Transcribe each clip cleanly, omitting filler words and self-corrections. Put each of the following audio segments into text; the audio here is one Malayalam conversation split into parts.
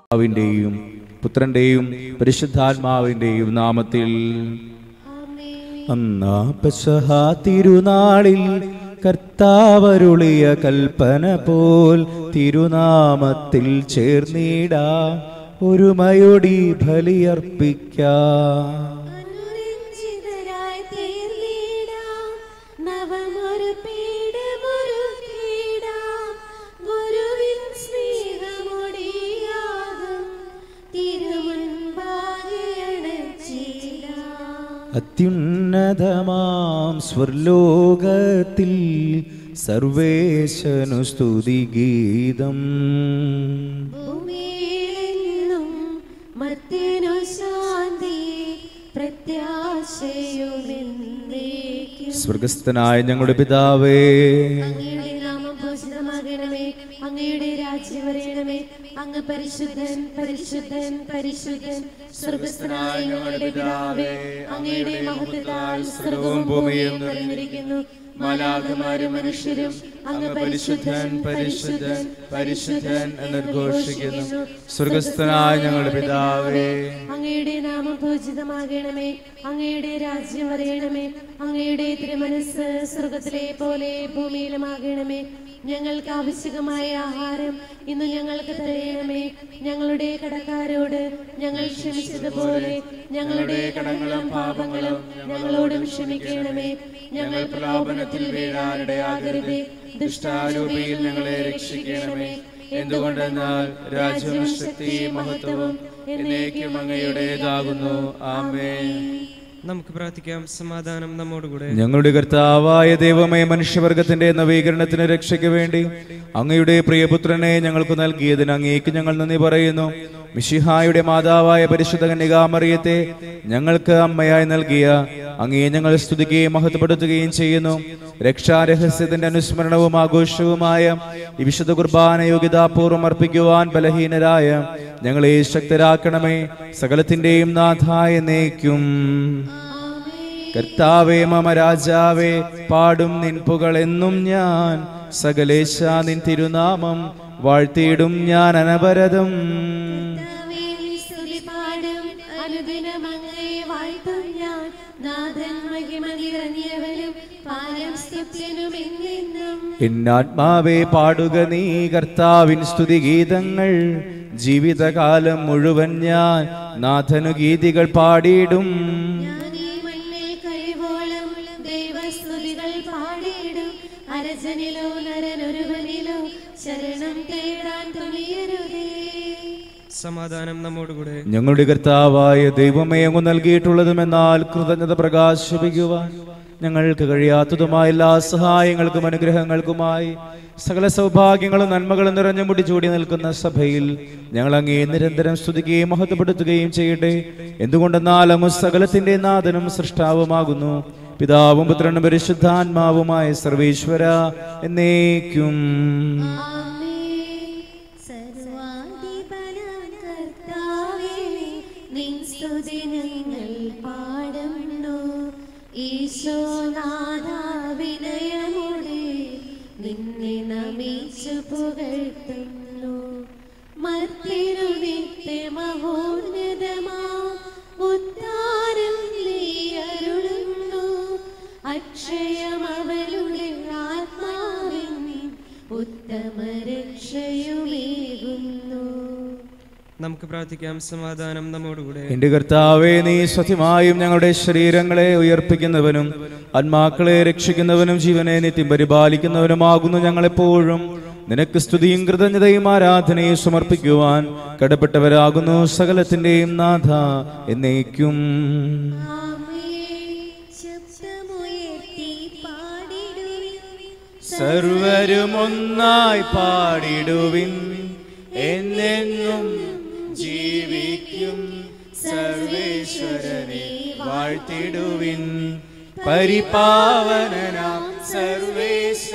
പിതാവിന്റെയും പുത്രന്റെയും പരിശുദ്ധാത്മാവിന്റെയും നാമത്തിൽ. അന്നാ പെസഹ തിരുനാളിൽ കർത്താവരുളിയ കൽപ്പന പോൽ തിരുനാമത്തിൽ ചേർന്നിടാം, ഒരുമയോടി ബലിയർപ്പിക്കാം. അത്യുന്നതമാം സ്വർലോകത്തിൽ സർവേശനു സ്തുതിഗീതം. സ്വർഗസ്ഥനായ ഞങ്ങളുടെ പിതാവേ, അങ്ങയുടെ രാജ്യം വരേണമേ. അങ്ങ് പരിശുദ്ധൻ പരിശുദ്ധൻ പരിശുദ്ധൻ. സ്വർഗസ്ഥനായ ഞങ്ങളുടെ പിതാവേ, അങ്ങയുടെ മഹത്വത്താൽ സ്വർഗ്ഗവും ഭൂമിയും നിറഞ്ഞിരിക്കുന്നു. മാലാഖമാരും മനുഷ്യരും അങ്ങ് പരിശുദ്ധൻ പരിശുദ്ധൻ പരിശുദ്ധൻ എന്നുദ്ഘോഷിക്കുന്നു. സ്വർഗസ്ഥനായ ഞങ്ങളുടെ പിതാവേ, അങ്ങയുടെ നാമം പൂജിതമാകണമേ. അങ്ങയുടെ രാജ്യം വരേണമേ. അങ്ങയുടെ തിരുമനസ്സ് സ്വർഗത്തിലെ പോലെ ഭൂമിയിലുമാകണമേ. ഞങ്ങൾക്ക് ആവശ്യമായ ആഹാരം ഇന്ന് ഞങ്ങൾക്ക് തരയണമേ. ഞങ്ങളുടെ കടക്കാരോട് ഞങ്ങൾ ക്ഷമിച്ചതുപോലെ ഞങ്ങളുടെ കടങ്ങളും പാപങ്ങളും ഞങ്ങളോടും ക്ഷമിക്കണമേ. ഞങ്ങൾ പ്രലോഭനത്തിൽ വീഴാനിടയാകരുതേ, ദുഷ്ടാരൂപിയിൽ ഞങ്ങളെ രക്ഷിക്കണമേ. എന്തുകൊണ്ടെന്നാൽ രാജ്യവും ശക്തിയും മഹത്വവും എന്നേക്കും അങ്ങയുടേതാകുന്നു. ആമേൻ. നമുക്ക് പ്രാർത്ഥിക്കാം. സമാധാനം നമ്മോടുകൂടെ. ഞങ്ങളുടെ കർത്താവായ ദൈവമേ, മനുഷ്യവർഗത്തിന്റെ നവീകരണത്തിന് രക്ഷയ്ക്ക് വേണ്ടി അങ്ങയുടെ പ്രിയപുത്രനെ ഞങ്ങൾക്ക് നൽകിയതിന് അങ്ങേക്ക് ഞങ്ങൾ നന്ദി പറയുന്നു. മിശിഹായുടെ മാതാവായ പരിശുദ്ധ കന്യകാമറിയത്തെ ഞങ്ങൾക്ക് അമ്മയായി നൽകിയ അങ്ങയെ ഞങ്ങൾ സ്തുതിക്കുകയും മഹത്വപ്പെടുത്തുകയും ചെയ്യുന്നു. രക്ഷാരഹസ്യത്തിന്റെ അനുസ്മരണവും ആഘോഷവുമായ ഈ വിശുദ്ധ കുർബാന യോഗ്യതാപൂർവ്വം അർപ്പിക്കുവാൻ ബലഹീനരായ ഞങ്ങളെ ശക്തരാക്കണമേ. സകലത്തിന്റെയും നാഥായ എന്നേക്കും. കർത്താവേ മമ രാജാവേ, പാടും നിൻ പുകളെന്നും ഞാൻ. സകലേശ നിൻ തിരുനാമം വാഴ്ത്തിയിടും ഞാൻ അനവരതം. എന്നാത്മാവേ പാടുക നീ കർത്താവിൻ സ്തുതിഗീതങ്ങൾ. ജീവിതകാലം മുഴുവൻ ഞാൻ നാഥനു ഗീതികൾ പാടിയിടും. സമാധാനം നമ്മോടുകൂടെ. ഞങ്ങളുടെ കർത്താവായ ദൈവമേ, അങ്ങ് നൽകിയിട്ടുള്ളതുമെന്നാൽ കൃതജ്ഞത പ്രകാശിപ്പിക്കുവാൻ ഞങ്ങൾക്ക് കഴിയാത്തതുമായ എല്ലാ സഹായങ്ങൾക്കും അനുഗ്രഹങ്ങൾക്കുമായി സകല സൗഭാഗ്യങ്ങളും നന്മകളും നിറഞ്ഞു മുടിച്ചൂടി നിൽക്കുന്ന സഭയിൽ ഞങ്ങൾ അങ്ങേ നിരന്തരം സ്തുതിക്കുകയും മഹത്വപ്പെടുത്തുകയും ചെയ്യട്ടെ. എന്തുകൊണ്ടെന്നാൽ അങ്ങ് സകലത്തിന്റെ നാഥനും സൃഷ്ടാവുമാകുന്നു. പിതാവും പുത്രനും പരിശുദ്ധാത്മാവുമായ സർവേശ്വര എന്നേക്കും. നിന്നെ നമിച്ചു പുകഴ്ത്തുന്നു. മർത്യനു നിത്യമഹോന്നതമാ ഉദ്ധാരം നീ അരുളുന്നു. അക്ഷയം അവരുടെ ആത്മാവിൻ ഉത്തമ രക്ഷയുമേകുന്നു. നമുക്ക് പ്രാർത്ഥിക്കാം. സമാധാനം നമ്മോടുകൂടെ. എന്റെ കർത്താവേ, നീ സത്യമായും ഞങ്ങളുടെ ശരീരങ്ങളെ ഉയർപ്പിക്കുന്നവനും ആത്മാക്കളെ രക്ഷിക്കുന്നവനും ജീവനെ നിത്യം പരിപാലിക്കുന്നവനുമാകുന്നു. ഞങ്ങളെപ്പോഴും നിനക്ക് സ്തുതിയും കൃതജ്ഞതയും ആരാധനയും സമർപ്പിക്കുവാൻ കടപ്പെട്ടവരാകുന്നു. സകലത്തിന്റെയും നാഥ എന്നേക്കും. സർവരും ഒന്നായി പാടിടുവിൻ, എന്നെന്നും ജീവിക്കും സർവേശ്വരനെ വാഴ്ത്തിടുവിൻ. പരിപാവനനാം സർവേശ,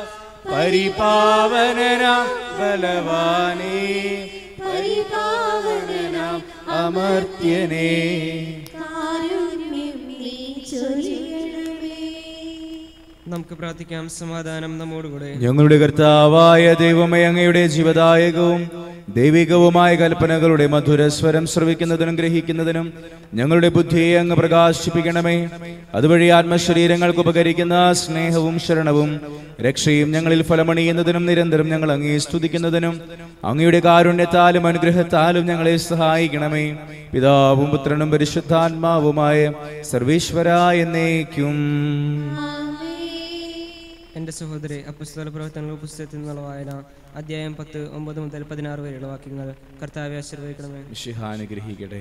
പരിപാവനനാം ബലവാനേ, പരിപാവനനാം അമർത്യനേ. നമുക്ക് പ്രാർത്ഥിക്കാം. സമാധാനം നമ്മോടുകൂടെ. ഞങ്ങളുടെ കർത്താവായ ദൈവമേ, അങ്ങയുടെ ജീവദായകവും ദൈവികവുമായ കൽപ്പനകളുടെ മധുരസ്വരം ശ്രവിക്കുന്നതിനും ഗ്രഹിക്കുന്നതിനും ഞങ്ങളുടെ ബുദ്ധിയെ അങ്ങ് പ്രകാശിപ്പിക്കണമേ. അതുവഴി ആത്മശരീരങ്ങൾക്ക് ഉപകരിക്കുന്ന സ്നേഹവും ശരണവും രക്ഷയും ഞങ്ങളിൽ ഫലമണിയുന്നതിനും നിരന്തരം ഞങ്ങൾ അങ്ങേ സ്തുതിക്കുന്നതിനും അങ്ങയുടെ കാരുണ്യത്താലും അനുഗ്രഹത്താലും ഞങ്ങളെ സഹായിക്കണമേ. പിതാവും പുത്രനും പരിശുദ്ധാത്മാവുമായ സർവീശ്വരായ എന്നേക്കും. എൻ്റെ സഹോദരി, അപ്പസ്തോല പ്രവർത്തനങ്ങളുടെ പുസ്തകത്തിൽ നിന്നുള്ള വായന, അധ്യായം 10 9 മുതൽ 16 വരെയുള്ള വാക്യങ്ങൾ. കർത്താവെ ആശീർവദിക്കണമേ. അനുഗ്രഹിക്കട്ടെ.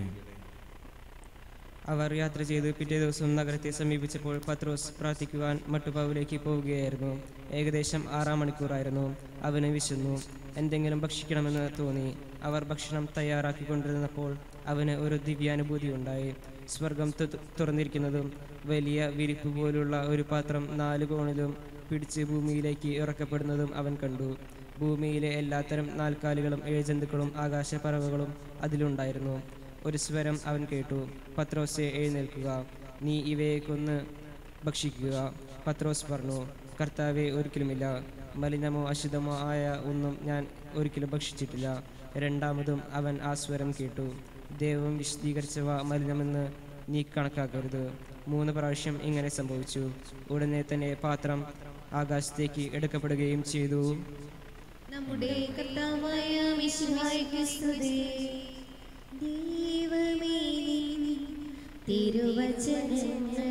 അവർ യാത്ര ചെയ്ത് പിറ്റേ ദിവസം നഗരത്തെ സമീപിച്ചപ്പോൾ പത്രോസ് പ്രാർത്ഥിക്കുവാൻ മട്ടുപ്പാവിലേക്ക് പോവുകയായിരുന്നു. ഏകദേശം 6 മണിക്കൂറായിരുന്നു. അവന് വിശന്നു. എന്തെങ്കിലും ഭക്ഷിക്കണമെന്ന് തോന്നി. അവർ ഭക്ഷണം തയ്യാറാക്കിക്കൊണ്ടിരുന്നപ്പോൾ അവന് ഒരു ദിവ്യാനുഭൂതി ഉണ്ടായി. സ്വർഗം തുറന്നിരിക്കുന്നതും വലിയ വിരിപ്പ് പോലുള്ള ഒരു പാത്രം 4 കോണിലും പിടിച്ച് ഭൂമിയിലേക്ക് ഇറക്കപ്പെടുന്നതും അവൻ കണ്ടു. ഭൂമിയിലെ എല്ലാത്തരം 4 കാലുകളും 7 ജന്തുക്കളും ആകാശപ്പറവകളും അതിലുണ്ടായിരുന്നു. ഒരു സ്വരം അവൻ കേട്ടു, പത്രോസെ, എഴുന്നേൽക്കുക, നീ ഇവയെ കൊന്ന് ഭക്ഷിക്കുക. പത്രോസ് പറഞ്ഞു, കർത്താവെ, ഒരിക്കലുമില്ല. മലിനമോ അശുദ്ധമോ ആയ ഒന്നും ഞാൻ ഒരിക്കലും ഭക്ഷിച്ചിട്ടില്ല. രണ്ടാമതും അവൻ ആ സ്വരം കേട്ടു, ദൈവം വിശദീകരിച്ചവ മലിനമെന്ന് നീ കണക്കാക്കരുത്. 3 പ്രാവശ്യം ഇങ്ങനെ സംഭവിച്ചു. ഉടനെ തന്നെ പാത്രം ആകാശത്തേക്ക് എടുക്കപ്പെടുകയും ചെയ്തു. നമ്മുടെ കർത്താവായ മിശിഹായ്ക്ക് സ്തുതി. ദൈവമേ, നിൻ തിരുവചനങ്ങൾ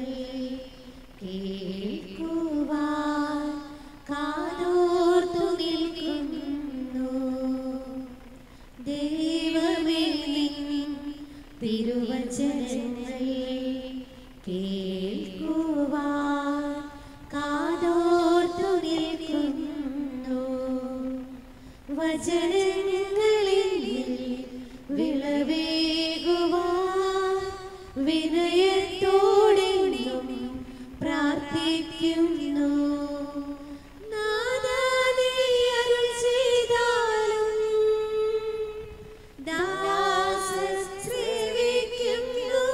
കേൾക്കുവാൻ കാതോർത്തു നിൽക്കുന്നു. ദൈവമേ, നിൻ തിരുവചനങ്ങൾ കേൾക്കുവാൻ കാതോർത്തു നിൽക്കുന്നു. വചനങ്ങളിൽ വിളവേകുവാൻ വിനയത്തോടെയും പ്രാർത്ഥിക്കുന്നു. നാഥാ, നീ അരുൾ ചെയ്താലും ദാസൻ സേവിക്കുന്നു.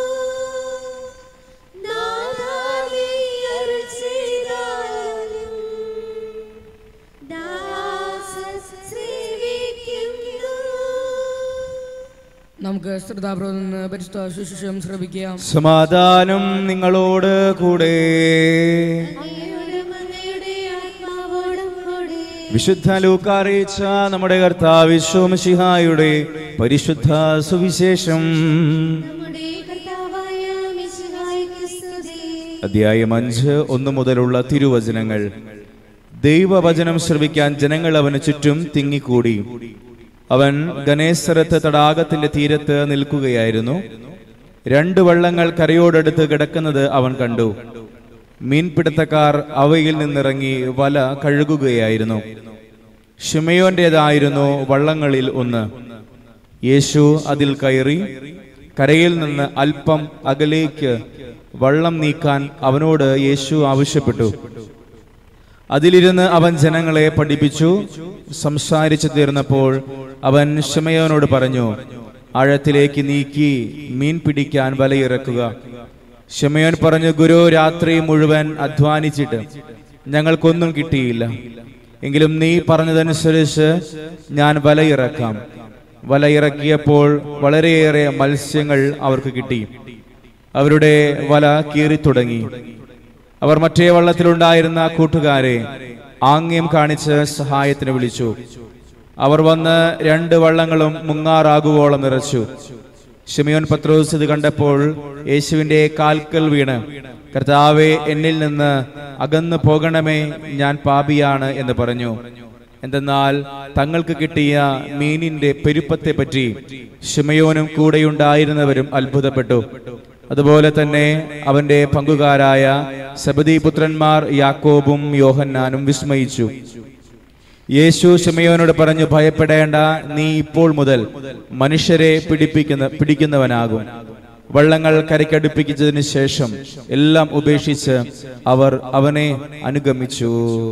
നാഥാ, നീ അരുൾ ചെയ്താലും ദാസൻ സേവിക്കുന്നു. നമുക്ക് ശ്രദ്ധാപൂർവ്വം നിന്ന് പരിശുദ്ധ സുവിശേഷം ശ്രവിക്കാം. സമാധാനം നിങ്ങളോട് കൂടെ. വിശുദ്ധ ലൂക്കാ അറിയിച്ച നമ്മുടെ കർത്താവ് യേശു മിശിഹായുടെ പരിശുദ്ധ സുവിശേഷം. അധ്യായം 5 1 മുതലുള്ള തിരുവചനങ്ങൾ. ദൈവവചനം ശ്രവിക്കാൻ ജനങ്ങൾ അവന് ചുറ്റും തിങ്ങിക്കൂടി. അവൻ ഗനേസരത്ത് തടാകത്തിന്റെ തീരത്ത് നിൽക്കുകയായിരുന്നു. 2 വള്ളങ്ങൾ കരയോടടുത്ത് കിടക്കുന്നത് അവൻ കണ്ടു. മീൻപിടുത്തക്കാർ അവയിൽ നിന്നിറങ്ങി വല കഴുകുകയായിരുന്നു. ശിമയോന്റേതായിരുന്നു വള്ളങ്ങളിൽ ഒന്ന്. യേശു അതിൽ കയറി കരയിൽ നിന്ന് അല്പം അകലേക്ക് വള്ളം നീക്കാൻ അവനോട് യേശു ആവശ്യപ്പെട്ടു. അതിലിരുന്ന് അവൻ ജനങ്ങളെ പഠിപ്പിച്ചു. സംസാരിച്ചു തീർന്നപ്പോൾ അവൻ ശിമയോനോട് പറഞ്ഞു, ആഴത്തിലേക്ക് നീക്കി മീൻ പിടിക്കാൻ വലയിറക്കുക. ശിമയോൻ പറഞ്ഞു, ഗുരു, രാത്രി മുഴുവൻ അധ്വാനിച്ചിട്ട് ഞങ്ങൾക്കൊന്നും കിട്ടിയില്ല. എങ്കിലും നീ പറഞ്ഞതനുസരിച്ച് ഞാൻ വലയിറക്കാം. വലയിറക്കിയപ്പോൾ വളരെയേറെ മത്സ്യങ്ങൾ അവർക്ക് കിട്ടി. അവരുടെ വല കീറിത്തുടങ്ങി. അവർ മറ്റേ വള്ളത്തിലുണ്ടായിരുന്ന കൂട്ടുകാരെ ആംഗ്യം കാണിച്ച് സഹായത്തിന് വിളിച്ചു. അവർ വന്ന് 2 വള്ളങ്ങളും മുങ്ങാറാകുവോളം നിറച്ചു. ശിമയോൻ പത്രോസ് ഇത് കണ്ടപ്പോൾ യേശുവിന്റെ കാൽക്കൽ വീണ്, കർത്താവേ, എന്നിൽ നിന്ന് അകന്നു പോകണമേ, ഞാൻ പാപിയാണ് എന്ന് പറഞ്ഞു. എന്തെന്നാൽ തങ്ങൾക്ക് കിട്ടിയ മീനിന്റെ പെരുപ്പത്തെ പറ്റി ശിമയോനും കൂടെയുണ്ടായിരുന്നവരും അത്ഭുതപ്പെട്ടു. അതുപോലെ തന്നെ അവന്റെ പങ്കുകാരായ സെബദീ പുത്രന്മാർ യാക്കോബും യോഹന്നാനും വിസ്മയിച്ചു. യേശു ശിമയോനോട് പറഞ്ഞു, ഭയപ്പെടേണ്ട, നീ ഇപ്പോൾ മുതൽ മനുഷ്യരെ പിടിക്കുന്നവനാകും. വള്ളങ്ങൾ കരയ്ക്കടുപ്പിച്ചതിനു ശേഷം എല്ലാം ഉപേക്ഷിച്ച് അവർ അവനെ അനുഗമിച്ചു.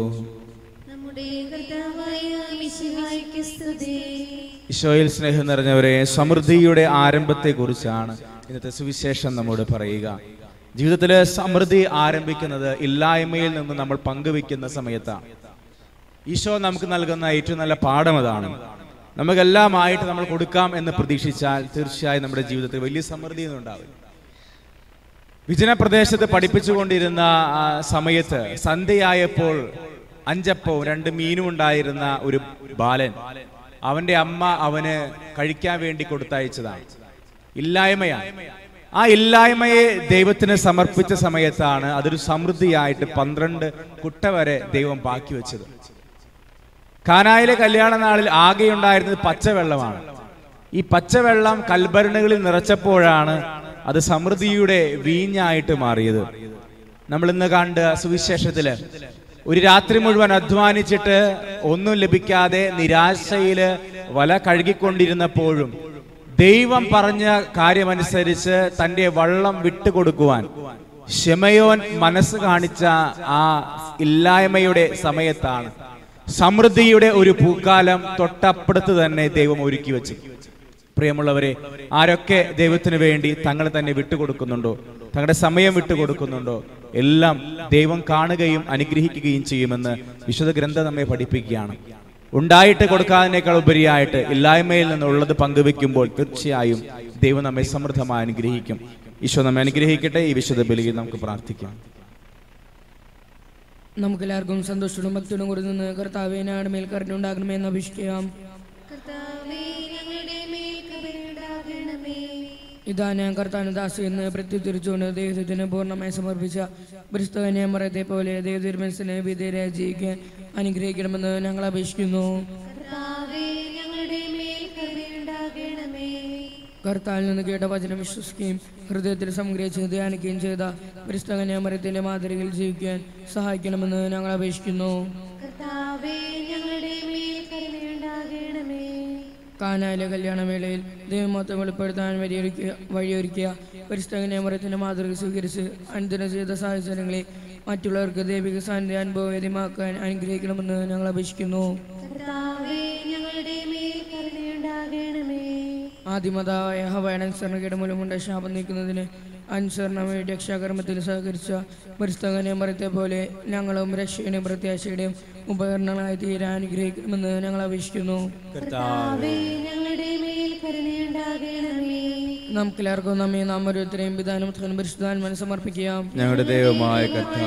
ഈശോയിൽ സ്നേഹം നിറഞ്ഞവരെ, സമൃദ്ധിയുടെ ആരംഭത്തെ കുറിച്ചാണ് ഇന്നത്തെ സുവിശേഷം നമ്മോട് പറയുക. ജീവിതത്തില് സമൃദ്ധി ആരംഭിക്കുന്നത് ഇല്ലായ്മയിൽ നിന്ന് നമ്മൾ പങ്കുവെക്കുന്ന സമയത്താണ്. ഈശോ നമുക്ക് നൽകുന്ന ഏറ്റവും നല്ല പാഠം അതാണ്. നമുക്കെല്ലാമായിട്ട് നമ്മൾ കൊടുക്കാം എന്ന് പ്രതീക്ഷിച്ചാൽ തീർച്ചയായും നമ്മുടെ ജീവിതത്തിൽ വലിയ സമൃദ്ധിയൊന്നും ഉണ്ടാവില്ല. വിജനപ്രദേശത്ത് പഠിപ്പിച്ചുകൊണ്ടിരുന്ന സമയത്ത് സന്ധ്യയായപ്പോൾ 5 അപ്പവും 2 മീനും ഉണ്ടായിരുന്ന ഒരു ബാലൻ, അവന്റെ അമ്മ അവന് കഴിക്കാൻ വേണ്ടി കൊടുത്തയച്ചതാണ്. ഇല്ലായ്മയാണ്. ആ ഇല്ലായ്മയെ ദൈവത്തിന് സമർപ്പിച്ച സമയത്താണ് അതൊരു സമൃദ്ധിയായിട്ട് 12 കുട്ട വരെ ദൈവം ബാക്കി വെച്ചത്. കാനായിലെ കല്യാണ നാളിൽ ആകെ ഉണ്ടായിരുന്നത് പച്ചവെള്ളമാണ്. ഈ പച്ചവെള്ളം കൽഭരണികളിൽ നിറച്ചപ്പോഴാണ് അത് സമൃദ്ധിയുടെ വീഞ്ഞായിട്ട് മാറിയത്. നമ്മൾ ഇന്ന് കണ്ട സുവിശേഷത്തില് ഒരു രാത്രി മുഴുവൻ അധ്വാനിച്ചിട്ട് ഒന്നും ലഭിക്കാതെ നിരാശയില് വല കഴുകിക്കൊണ്ടിരുന്നപ്പോഴും ദൈവം പറഞ്ഞ കാര്യമനുസരിച്ച് തന്റെ വള്ളം വിട്ടുകൊടുക്കുവാൻ ശിമയോൻ മനസ്സ് കാണിച്ച ആ ഇല്ലായ്മയുടെ സമയത്താണ് സമൃദ്ധിയുടെ ഒരു പൂക്കാലം തൊട്ടപ്പുറത്ത് തന്നെ ദൈവം ഒരുക്കി വെച്ചു. പ്രിയമുള്ളവരെ, ആരൊക്കെ ദൈവത്തിന് വേണ്ടി തങ്ങളെ തന്നെ വിട്ടുകൊടുക്കുന്നുണ്ടോ, തങ്ങളുടെ സമയം വിട്ടുകൊടുക്കുന്നുണ്ടോ, എല്ലാം ദൈവം കാണുകയും അനുഗ്രഹിക്കുകയും ചെയ്യുമെന്ന് വിശുദ്ധ ഗ്രന്ഥം നമ്മെ പഠിപ്പിക്കുകയാണ്. ഉണ്ടായിട്ട് കൊടുക്കാതിനേക്കാൾ ഉപരിയായിട്ട് ഇല്ലായ്മയിൽ നിന്നുള്ളത് പങ്കുവെക്കുമ്പോൾ തീർച്ചയായും ദൈവം നമ്മെ സമൃദ്ധമായി അനുഗ്രഹിക്കും. ഈശോ നമ്മെ അനുഗ്രഹിക്കട്ടെ. ഈ വിശുദ്ധ ബലിയിൽ നമുക്ക് പ്രാർത്ഥിക്കാം. നമുക്കെല്ലാവർക്കും സന്തോഷത്തോടും ഭക്തിയോടും കൂടി നിന്ന് കർത്താവേ ഞങ്ങളുടെ മേൽ കരുണയുണ്ടാകണമെന്ന് അപേക്ഷിക്കാം. ഇതാ ഞാൻ കർത്താവിന് ദാസി എന്ന് പ്രത്യുദ്ധരിച്ചുകൊണ്ട് ദൈവത്തിന് പൂർണ്ണമായി സമർപ്പിച്ച ക്രിസ്തുവിനെ മറത്തെ പോലെ ദൈവത്തിരുമനസ്സിനെ വിധേയരായി ജീവിക്കാൻ അനുഗ്രഹിക്കണമെന്ന് ഞങ്ങൾ അപേക്ഷിക്കുന്നു. കർത്താവിൽ നിന്ന് കേട്ട വചനം വിശ്വസിക്കുകയും ഹൃദയത്തിൽ സംഗ്രഹിച്ച് ധ്യാനിക്കുകയും ചെയ്ത ക്രിസ്തുവിനെ മറത്തിന്റെ മാതൃകയിൽ ജീവിക്കാൻ സഹായിക്കണമെന്ന് ഞങ്ങൾ അപേക്ഷിക്കുന്നു. കാനായിലെ കല്യാണവേളയിൽ ദൈവമഹത്വം വെളിപ്പെടുത്താൻ വഴിയൊരുക്കിയ ക്രിസ്തുവിനെ മറത്തിന്റെ മാതൃക സ്വീകരിച്ച് അനുദിനം ചെയ്ത സാഹചര്യങ്ങളെ മറ്റുള്ളവർക്ക് ദൈവിക സാന്നിധ്യ അനുഭവവേദ്യമാക്കാൻ അനുഗ്രഹിക്കണമെന്ന് ഞങ്ങൾ അപേക്ഷിക്കുന്നു. ആദിമതായ ഹവാനുസരണയുടെ മൂലമുണ്ട ശാപം നീക്കുന്നതിന് അനുസരണമായി രക്ഷാകർമ്മത്തിൽ സഹകരിച്ച ക്രിസ്തുവിനെ മറത്തെ പോലെ ഞങ്ങളും രക്ഷയുടെയും പ്രത്യാശയുടെയും ഉപകരണങ്ങളായി തീരാൻ അനുഗ്രഹിക്കണമെന്ന് ഞങ്ങൾ അപേക്ഷിക്കുന്നു. നമുക്കെല്ലാവർക്കും നമ്മെ നാം ഓരോരുത്തരെയും പിതാനും പരിശുദ്ധാത്മാവിനും സമർപ്പിക്കാം. ഞങ്ങളുടെ ദൈവമായ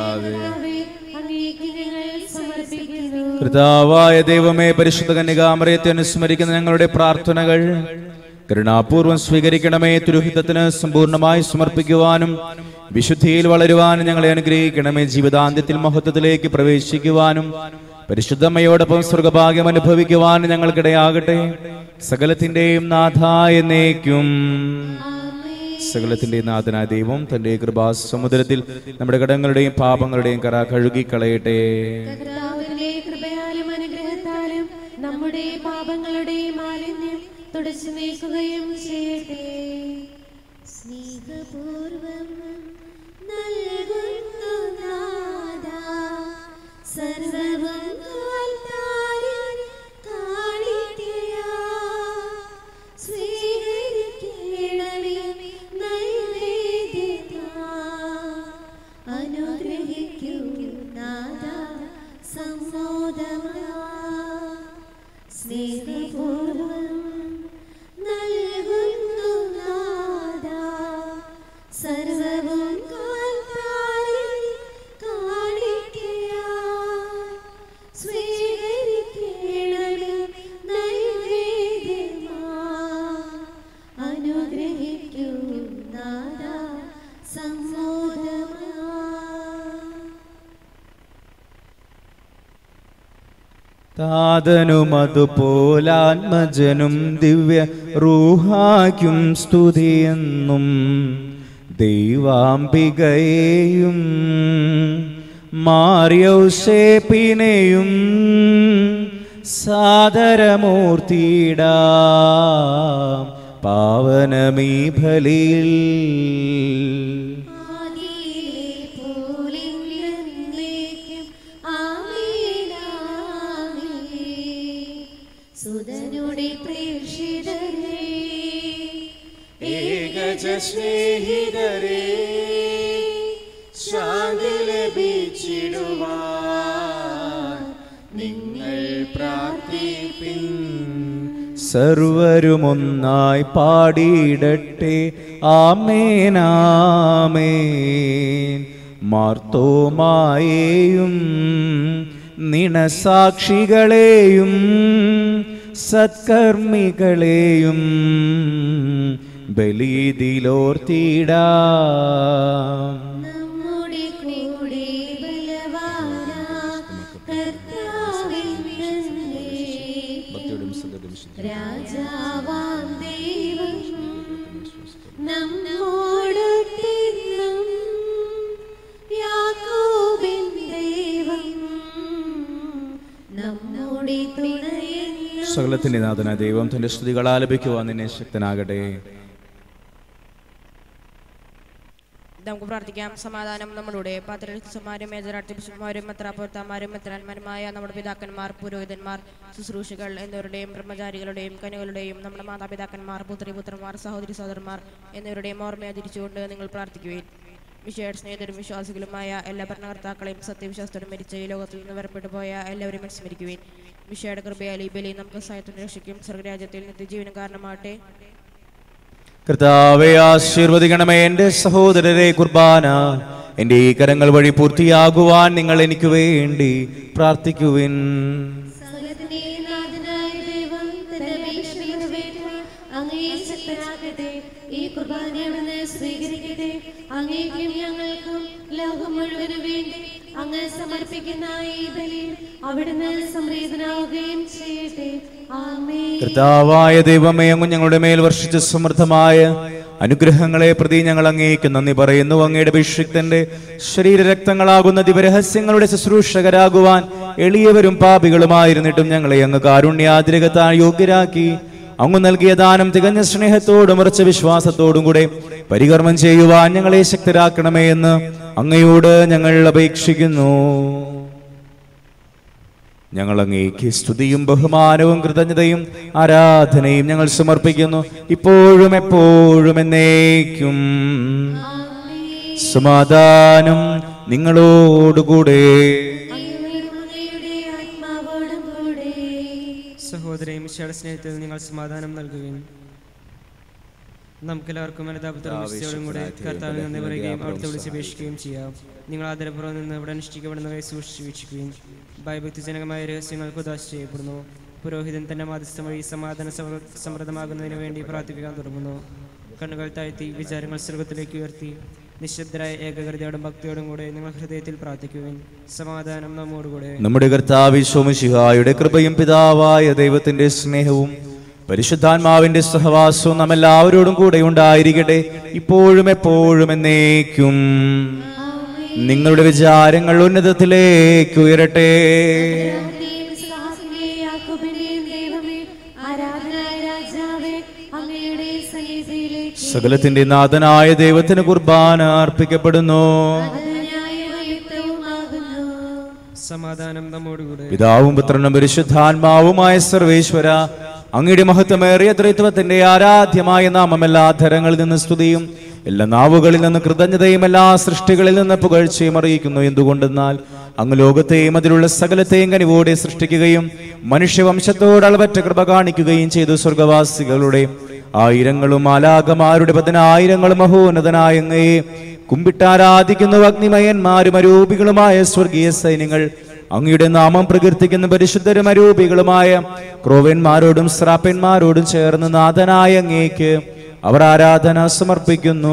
കർത്താവായ ദൈവമേ, പരിശുദ്ധ കന്യകാമറിയത്തെ അനുസ്മരിക്കുന്ന ഞങ്ങളുടെ പ്രാർത്ഥനകൾ കരുണാപൂർവം സ്വീകരിക്കണമേ. തിരുഹിതത്തിന് സമ്പൂർണ്ണമായി സമർപ്പിക്കുവാനും വിശുദ്ധിയിൽ വളരുവാനും ഞങ്ങളെ അനുഗ്രഹിക്കണമേ. ജീവിതാന്ത്യത്തിൽ മഹത്വത്തിലേക്ക് പ്രവേശിക്കുവാനും പരിശുദ്ധമ്മയോടൊപ്പം സ്വർഗഭാഗ്യം അനുഭവിക്കുവാനും ഞങ്ങൾക്കിടയാകട്ടെ. സകലത്തിന്റെയും നാഥായ എന്നേക്കും. സകലത്തിന്റെയും നാഥനായ ദൈവം തന്റെ കൃപാസമുദ്രത്തിൽ നമ്മുടെ കടങ്ങളുടെയും പാപങ്ങളുടെയും കറ കഴുകിക്കളയട്ടെ. നമ്മുടെ പാപങ്ങളുടെയും മാലിന്യം തുടച്ചു നീക്കുകയും ചെയ്യട്ടെ. സ്നേഹപൂർവം നൽകുന്നു നാഥാ സർവ്വം കാണിക്കയാ സ്വീകരിക്കണമേ നൈവേദ്യതാ അനുഗ്രഹിക്കൂ നാഥാ സമ്മോദമാ. സ്നേഹപൂർവം നൽകുന്നു നാഥാ സർവ്വം കാണിക്കയാ സ്വീകരിക്കണമേ നൈവേദ്യമാ അനുഗ്രഹിക്കൂ നാഥാ സമ്മോദമാ. താതനും അതുപോലാത്മജനും ദിവ്യ റൂഹായ്ക്കും സ്തുതിയെന്നും ദൈവാംബികയെയും മാർയൗസേപ്പിനെയും സാദരമൂർത്തിയിടാം പാവനമീ ബലിയിൽ. സുതനുടെ പ്രേക്ഷിതരേ ഏകജ സ്നേഹിതരേ ശാന്തി ലഭിച്ചിടുവാൻ നിങ്ങൾ പ്രാർത്ഥിപ്പിൻ. സർവരുമൊന്നായി പാടിയിടട്ടെ. ആമേനാമേൻ. മാർത്തോമായേയും നിണസാക്ഷികളെയും സത്കർമ്മികളെയും ബലിയിലോർത്തിടാം. നമ്മുടെ കൂടെ ബലവാനാ കർത്താവിൻ തന്നെ രാജാവാം ദൈവം നമ്മോടൊത്തെന്നും യാക്കോബിൻ ദൈവം നമ്മുടെ തുണയെന്നും. സകലത്തിന്റെ നാഥനായ ദൈവം തന്റെ സ്തുതികൾ ആലപിക്കുവാൻ നിന്നെ ശക്തനാകട്ടെ. നമുക്ക് പ്രാർത്ഥിക്കാം. സമാധാനം നമ്മളുടെ പാത്രമാരും മേജറാർട്ടിബിഷപ്പ്മാരും മെത്രാപ്പൊലിത്താന്മാരും മെത്രാന്മാരുമായ നമ്മുടെ പിതാക്കന്മാർ, പുരോഹിതന്മാർ, ശുശ്രൂഷകൾ എന്നിവരുടെയും ബ്രഹ്മചാരികളുടെയും കന്യകളുടെയും നമ്മുടെ മാതാപിതാക്കന്മാർ, പുത്രിപുത്രന്മാർ, സഹോദരി സഹോദരന്മാർ എന്നിവരുടെയും ഓർമ്മയെ തിരിച്ചുകൊണ്ട് നിങ്ങൾ പ്രാർത്ഥിക്കുകയും മിശിഹായുടെ സ്നേഹിതരും വിശ്വാസികളുമായ എല്ലാ ഭരണകർത്താക്കളെയും സത്യവിശ്വാസത്തോടെ മരിച്ച ഈ ലോകത്തിൽ നിന്ന് വേർപെട്ടു പോയ എല്ലാവരെയും അനുസ്മരിക്കുകയും മിശിഹായുടെ കൃപയാൽ ഈ ബലി നമുക്ക് സഹായത്തിന് രക്ഷിക്കും സ്വർഗരാജ്യത്തിൽ നിത്യജീവനും കാരണമാകട്ടെ. കർത്താവെ ആശീർവദിക്കണമേ. എൻ്റെ സഹോദരരെ, കുർബാന എൻ്റെ ഈ കരങ്ങൾ വഴി പൂർത്തിയാകുവാൻ നിങ്ങൾ എനിക്ക് വേണ്ടി പ്രാർത്ഥിക്കുവിൻ. സകലത്തിന്റെയും നാഥനായ ദൈവം തന്റെ അപേക്ഷ നിറവേറ്റുവാൻ അങ്ങയെ ശക്തനാക്കട്ടെ. ഈ കുർബാന അവിടുന്ന് സ്വീകരിക്കട്ടെ. അങ്ങേക്കും ഞങ്ങൾക്കും ലോകം മുഴുവനു വേണ്ടി അങ്ങ് സമർപ്പിക്കുന്ന ഈ ബലിയിൽ അവിടുന്ന് സംപ്രീതനാവുകയും ചെയ്യട്ടെ. ആമേൻ. കർത്താവായ ദൈവമേ, അങ്ങ് ഞങ്ങളുടെ മേൽ വർഷിച്ച സമൃദ്ധമായ അനുഗ്രഹങ്ങളെ പ്രതി ഞങ്ങൾ അങ്ങേക്ക് നന്ദി പറയുന്നു. അങ്ങയുടെ അഭിഷിക്തന്റെ ശരീരരക്തങ്ങളാകുന്ന ദിവരഹസ്യങ്ങളുടെ ശുശ്രൂഷകരാകുവാൻ എളിയവരും പാപികളുമായിരുന്നിട്ടും ഞങ്ങളെ അങ്ങ് കാരുണ്യാതിരകത്താൽ യോഗ്യരാക്കി. അങ്ങ് നൽകിയ ദാനം തികഞ്ഞ സ്നേഹത്തോടും ഉറച്ച വിശ്വാസത്തോടും കൂടെ പരികർമ്മം ചെയ്യുവാൻ ഞങ്ങളെ ശക്തരാക്കണമേ എന്ന് അങ്ങയോട് ഞങ്ങൾ അപേക്ഷിക്കുന്നു. ഞങ്ങൾ അങ്ങേക്ക് സ്തുതിയും ബഹുമാനവും കൃതജ്ഞതയും ആരാധനയും ഞങ്ങൾ സമർപ്പിക്കുന്നു, ഇപ്പോഴും എപ്പോഴും എന്നേക്കും. സമാധാനം നിങ്ങളോടുകൂടെ. സഹോദരയും മിശിഹായുടെ സ്നേഹത്തിൽ നിങ്ങൾ സമാധാനം നൽകുകയും നമുക്കെല്ലാവർക്കും അനുതാപത്തോടും കൂടെ കർത്താവിൽ നിന്ന് പറയുകയും അവിടുത്തെ വിളിച്ചപേക്ഷിക്കുകയും ചെയ്യാം. നിങ്ങൾ ആദരപൂർവ്വം നിന്ന് ഇവിടെ അനുഷ്ഠിക്കപ്പെടുന്നവരെ സൂക്ഷിച്ചു വീക്ഷിക്കുകയും ഭയഭക്തിജനകമായ രഹസ്യങ്ങൾക്ക് ഉദാശ ചെയ്യപ്പെടുന്നു. പുരോഹിതൻ തന്റെ മാധ്യസ്ഥം വഴി സമാധാന സമൃദ്ധമാകുന്നതിന് വേണ്ടി പ്രാർത്ഥിക്കാൻ തുടങ്ങുന്നു. കണ്ണുകൾ താഴ്ത്തി വിചാരങ്ങൾ സ്വർഗത്തിലേക്ക് ഉയർത്തി നിശബ്ദരായ ഏകാഗ്രതയോടും ഭക്തിയോടും കൂടെ നിങ്ങൾ ഹൃദയത്തിൽ പ്രാർത്ഥിക്കുകയും സമാധാനം നമ്മോടുകൂടെ. നമ്മുടെ കർത്താവ് യേശു മിശിഹായുടെ കൃപയും പിതാവായ ദൈവത്തിന്റെ സ്നേഹവും പരിശുദ്ധാത്മാവിന്റെ സഹവാസവും നാം എല്ലാവരോടും കൂടെ ഉണ്ടായിരിക്കട്ടെ, ഇപ്പോഴും എപ്പോഴും എന്നേക്കും. നിങ്ങളുടെ വിചാരങ്ങൾ ഉന്നതത്തിലേക്ക് ഉയരട്ടെ. സകലത്തിന്റെ നാഥനായ ദൈവത്തിന് കുർബാന അർപ്പിക്കപ്പെടുന്നു. സമാധാനം നമ്മോടുകൂടെ. പിതാവും പുത്രനും പരിശുദ്ധാത്മാവുമായ സർവേശ്വര, അങ്ങയുടെ മഹത്വമേറിയ ത്രിത്വത്തിന്റെ ആരാധ്യമായ നാമം എല്ലാ ധരങ്ങളിൽ നിന്ന് സ്തുതിയും എല്ലാ നാവുകളിൽ നിന്ന് കൃതജ്ഞതയും എല്ലാ സൃഷ്ടികളിൽ നിന്ന് പുകഴ്ചയും അറിയിക്കുന്നു. എന്തുകൊണ്ടെന്നാൽ അങ്ങ് ലോകത്തെയും അതിലുള്ള സകലത്തെയും കനിവോടെ സൃഷ്ടിക്കുകയും മനുഷ്യവംശത്തോട് അളവറ്റ കൃപ കാണിക്കുകയും ചെയ്തു. സ്വർഗവാസികളുടെ ആയിരങ്ങളും മാലാഖമാരുടെ 10,000 മഹോന്നതനായ അങ്ങയെ കുമ്പിട്ടാരാധിക്കുന്നു. അഗ്നിമയന്മാരും അരൂപികളുമായ സ്വർഗീയ സൈന്യങ്ങൾ അങ്ങയുടെ നാമം പ്രകീർത്തിക്കുന്ന പരിശുദ്ധരും അരൂപികളുമായ ക്രോവന്മാരോടും ശ്രാപ്പന്മാരോടും ചേർന്ന് നാഥനായ അങ്ങേക്ക് അവർ ആരാധന സമർപ്പിക്കുന്നു.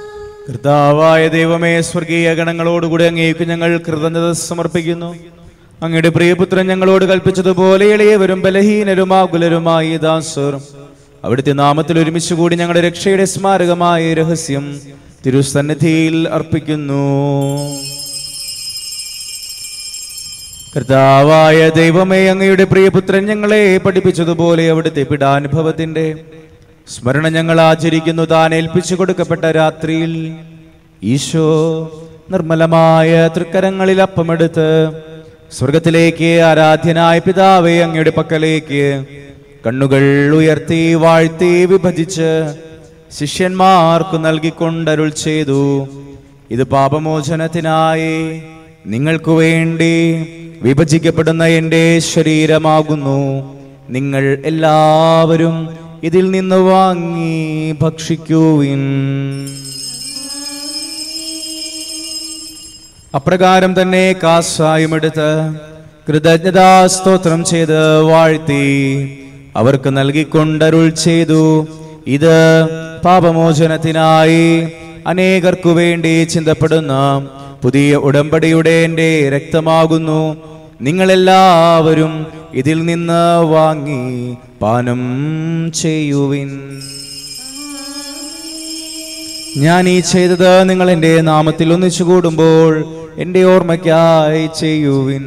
കർത്താവായ ദൈവമേ, സ്വർഗീയ ഗണങ്ങളോടുകൂടി അങ്ങേക്ക് ഞങ്ങൾ കൃതജ്ഞത സമർപ്പിക്കുന്നു. അങ്ങയുടെ പ്രിയപുത്രൻ ഞങ്ങളോട് കൽപ്പിച്ചതുപോലെ എളിയവരും ബലഹീനരും ആകുലരുമായി ദാസർ അവിടുത്തെ നാമത്തിൽ ഒരുമിച്ച് കൂടി ഞങ്ങളുടെ രക്ഷയുടെ സ്മാരകമായ രഹസ്യം തിരുസന്നിധിയിൽ അർപ്പിക്കുന്നു. കർത്താവായ ദൈവമേ, അങ്ങയുടെ പ്രിയപുത്രൻ ഞങ്ങളെ പഠിപ്പിച്ചതുപോലെ അവിടുത്തെ പീഡാനുഭവത്തിന്റെ സ്മരണ ഞങ്ങൾ ആചരിക്കുന്നു. താൻ ഏൽപ്പിച്ചു കൊടുക്കപ്പെട്ട രാത്രിയിൽ ഈശോ നിർമ്മലമായ തൃക്കരങ്ങളിൽ അപ്പമെടുത്ത് സ്വർഗത്തിലേക്ക് ആരാധ്യനായ പിതാവേ അങ്ങയുടെ പക്കലേക്ക് കണ്ണുകൾ ഉയർത്തി വാഴ്ത്തി വിഭജിച്ച് ശിഷ്യന്മാർക്ക് നൽകിക്കൊണ്ടരുൾ ചെയ്തു. ഇത് പാപമോചനത്തിനായി നിങ്ങൾക്ക് വേണ്ടി വിഭജിക്കപ്പെടുന്ന എൻ്റെ ശരീരമാകുന്നു. നിങ്ങൾ എല്ലാവരും ഇതിൽ നിന്ന് വാങ്ങി ഭക്ഷിക്കുവിൻ. അപ്രകാരം തന്നെ കാസായുമെടുത്ത് കൃതജ്ഞതാ സ്തോത്രം ചെയ്ത് വാഴ്ത്തി അവർക്ക് നൽകിക്കൊണ്ടരുൾ ചെയ്തു. ഇത് പാപമോചനത്തിനായി അനേകർക്കു വേണ്ടി ചിന്തപ്പെടുന്ന പുതിയ ഉടമ്പടിയുടെ എൻ്റെ രക്തമാകുന്നു. നിങ്ങളെല്ലാവരും ഇതിൽ നിന്ന് വാങ്ങി പാനം ചെയ്യുവിൻ. ഞാൻ ഈ ചെയ്തത് നിങ്ങൾ എൻ്റെ നാമത്തിൽ ഒന്നിച്ചു കൂടുമ്പോൾ എൻ്റെ ഓർമ്മയ്ക്കായി ചെയ്യുവിൻ.